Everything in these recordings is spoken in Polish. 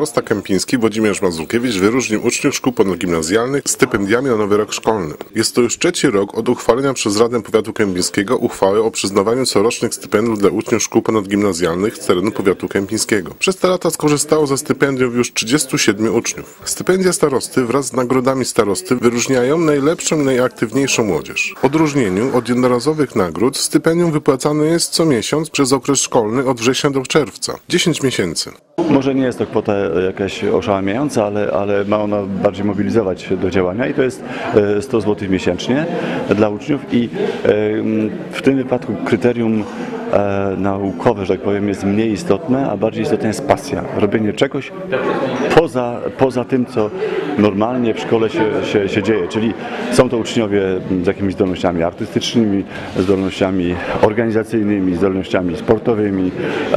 Starosta kępiński Włodzimierz Mazurkiewicz wyróżnił uczniów szkół ponadgimnazjalnych stypendiami na nowy rok szkolny. Jest to już trzeci rok od uchwalenia przez Radę Powiatu Kępińskiego uchwały o przyznawaniu corocznych stypendiów dla uczniów szkół ponadgimnazjalnych z terenu powiatu kępińskiego. Przez te lata skorzystało ze stypendiów już 37 uczniów. Stypendia starosty wraz z nagrodami starosty wyróżniają najlepszą i najaktywniejszą młodzież. W odróżnieniu od jednorazowych nagród stypendium wypłacane jest co miesiąc przez okres szkolny od września do czerwca. 10 miesięcy. Może nie jest to kwota jakaś oszałamiająca, ale ma ona bardziej mobilizować do działania i to jest 100 zł miesięcznie dla uczniów i w tym wypadku kryterium naukowe, że tak powiem, jest mniej istotne, a bardziej istotna jest pasja. Robienie czegoś poza tym, co normalnie w szkole się dzieje, czyli są to uczniowie z jakimiś zdolnościami artystycznymi, zdolnościami organizacyjnymi, zdolnościami sportowymi,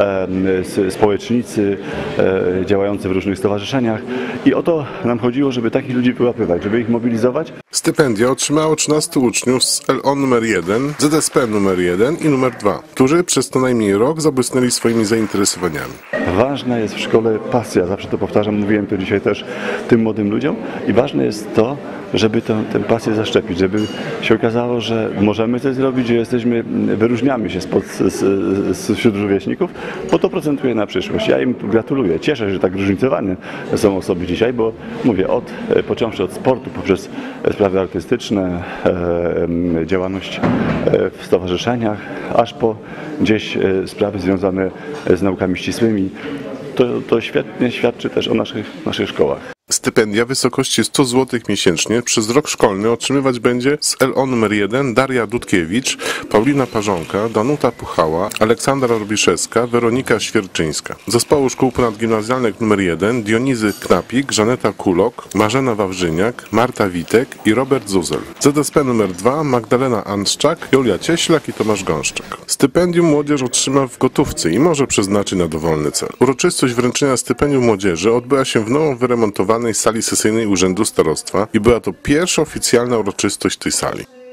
społecznicy działający w różnych stowarzyszeniach i o to nam chodziło, żeby takich ludzi wyłapywać, żeby ich mobilizować. Stypendia otrzymało 13 uczniów z LO numer 1, ZSP numer 1 i numer 2, którzy przez co najmniej rok zabłysnęli swoimi zainteresowaniami. Ważna jest w szkole pasja, zawsze to powtarzam, mówiłem to dzisiaj też tym młodym ludziom i ważne jest to, żeby tę pasję zaszczepić, żeby się okazało, że możemy coś zrobić, że wyróżniamy się wśród rówieśników, bo to procentuje na przyszłość. Ja im gratuluję, cieszę się, że tak różnicowane są osoby dzisiaj, bo mówię, począwszy od sportu, poprzez sprawy artystyczne, działalność w stowarzyszeniach, aż po gdzieś sprawy związane z naukami ścisłymi. To świetnie świadczy też o naszych szkołach. Stypendia w wysokości 100 zł miesięcznie przez rok szkolny otrzymywać będzie z LO numer 1 Daria Dudkiewicz, Paulina Parzonka, Danuta Puchała, Aleksandra Robiszewska, Weronika Świerczyńska. Zespołu szkół ponadgimnazjalnych numer 1 Dionizy Knapik, Żaneta Kulok, Marzena Wawrzyniak, Marta Witek i Robert Zuzel. ZSP numer 2 Magdalena Anszczak, Julia Cieślak i Tomasz Gąszczak. Stypendium młodzież otrzyma w gotówce i może przeznaczyć na dowolny cel. Uroczystość wręczenia stypendium młodzieży odbyła się w nowo wyremontowanej sali sesyjnej Urzędu Starostwa i była to pierwsza oficjalna uroczystość tej sali.